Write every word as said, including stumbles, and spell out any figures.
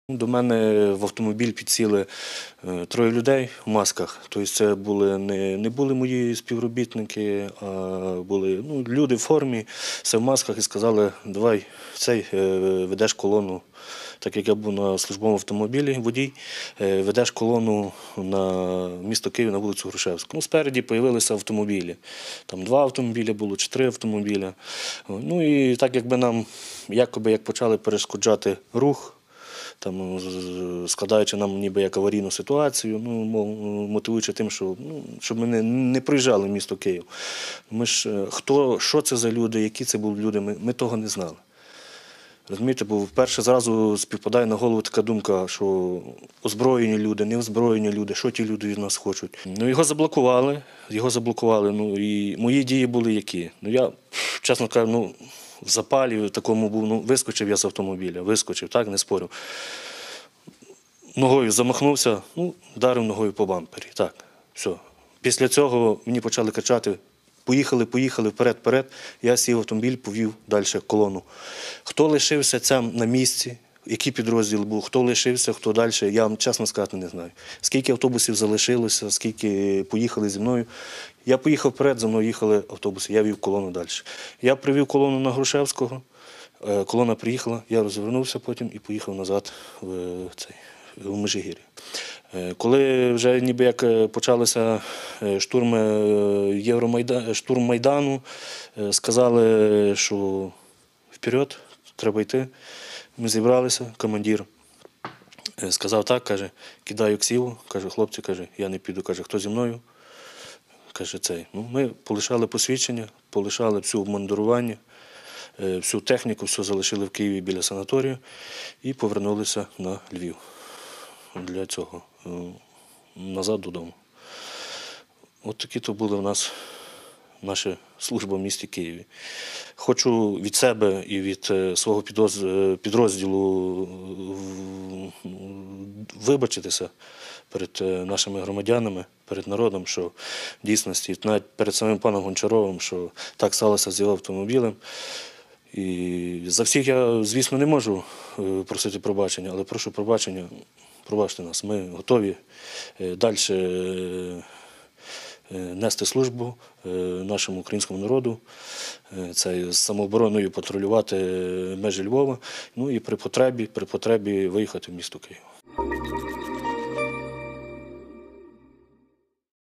До мене в автомобіль підсіли троє людей в масках. Тобто це були не, не були мої співробітники, а були ну, люди в формі, все в масках і сказали, давай цей ведеш колону. Так як я був на службовому автомобілі, водій, ведеш колону на місто Київ на вулицю Грушевську. Ну, спереді з'явилися автомобілі. Там два автомобілі було, чи три автомобілі. Ну і так якби нам, якоби як почали перешкоджати рух, там, складаючи нам ніби як аварійну ситуацію, ну, мотивуючи тим, що, ну, щоб ми не, не приїжджали в місто Київ. Ми ж, хто, що це за люди, які це були люди, ми, ми того не знали. Розумієте, бо вперше зразу співпадає на голову така думка, що озброєні люди, неозброєні люди, що ті люди від нас хочуть. Ну, його заблокували, його заблокували, ну, і мої дії були які. Ну, я, чесно кажу, ну, в запалі в такому був, ну, вискочив я з автомобіля, вискочив, так, не спорю. Ногою замахнувся, ну, вдарив ногою по бампері, так, все. Після цього мені почали кричати: поїхали, поїхали, вперед, вперед. Я сів в автомобіль, повів далі колону. Хто лишився там на місці, який підрозділ був, хто лишився, хто далі, я вам чесно сказати не знаю. Скільки автобусів залишилося, скільки поїхали зі мною. Я поїхав вперед, за мною їхали автобуси, я вів колону далі. Я привів колону на Грушевського, колона приїхала, я розвернувся потім і поїхав назад в, цей, в Межигір'я. Коли вже ніби як почалися штурми Євромайдану, штурм Майдану, сказали, що вперед, треба йти. Ми зібралися, командир сказав так, каже, кидаю ксіву, каже, хлопці, каже, я не піду, каже, хто зі мною? Каже, цей. Ну, ми полишали посвідчення, полишали всю обмундирування, всю техніку, все залишили в Києві біля санаторію і повернулися на Львів. Для цього, назад додому. От такі то були в нас наша служба в місті Києві. Хочу від себе і від свого підрозділу вибачитися перед нашими громадянами, перед народом, що в дійсності, навіть перед самим паном Гончаровим, що так сталося з його автомобілем. І за всіх я, звісно, не можу просити пробачення, але прошу пробачення. Пробачте нас, ми готові далі нести службу нашому українському народу, це з самообороною патрулювати межі Львова, ну і при потребі, при потребі виїхати в місто Київ.